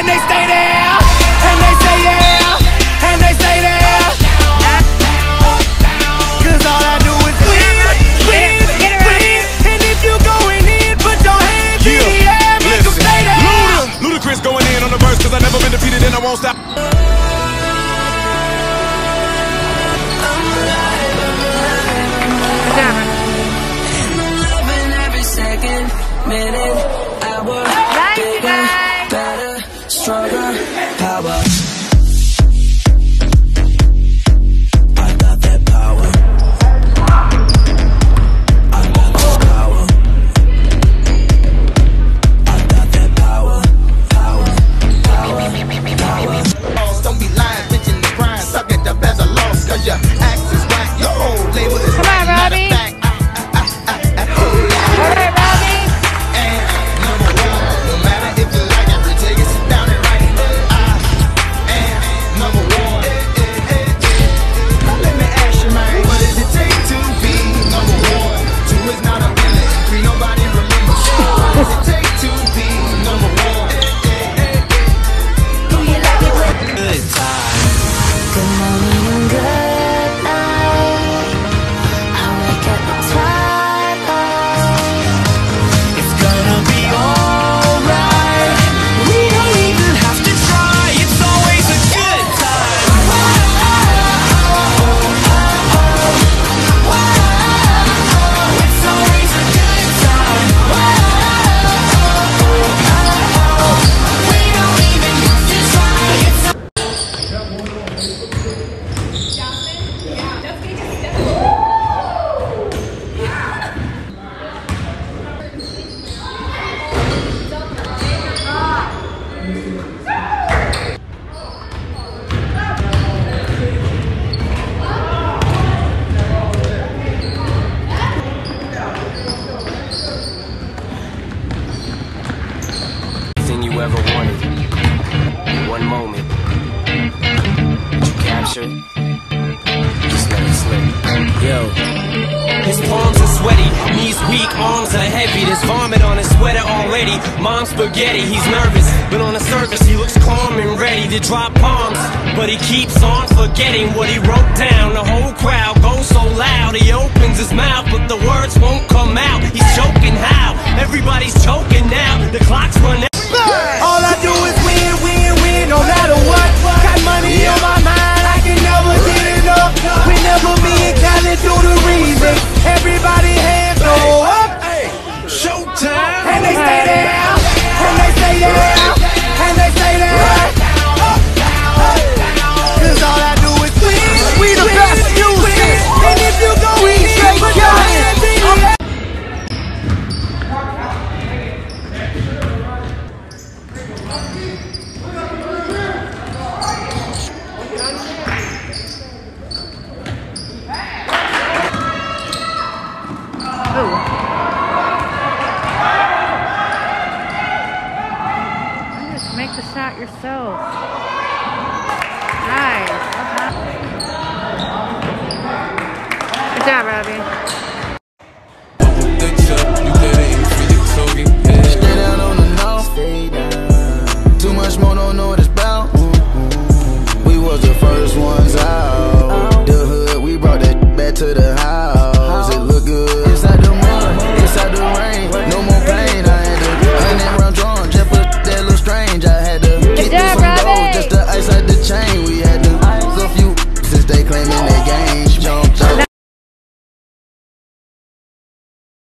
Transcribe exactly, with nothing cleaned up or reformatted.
and they stay there, and they say yeah, and they say there. Cause all I do is win, win, win. And if you going in, put your hands in the air, make them stay there. Luda, Ludacris going in on the verse, cause I never been defeated and I won't stop. Second, minute, hour, bigger, better, stronger, power. I got that power. I got that power. I got that power. Power, power, power. Don't be lying, bitching the grind, suck at the best of loss, cause your axe is whack, your whole label is Come on, Robbie. You ever wanted in one moment, you capture it, just let it slip. Yo, his palms are sweaty, knees weak, arms are heavy. There's vomit on his sweater already. Mom's spaghetti, he's nervous, but on the surface he looks calm and ready to drop bombs. But he keeps on forgetting what he wrote down. The whole crowd goes so loud, he opens his mouth, but the words won't come out. He's choking how? Everybody's choking now. The clock's running. All I do is win, win, win, no matter what. Got money on my mind, I can never get enough. Whenever me and Khaled do the remix, everybody hands go up. Showtime! And they stay there, and they stay there, and they stay there. Cause all I do is win, we the best music. And if you go in, put your hands in the air. Make the shot yourself. Nice. Uh-huh. Good job, Robbie. Stay down on the north, stay down. Too much more, don't know what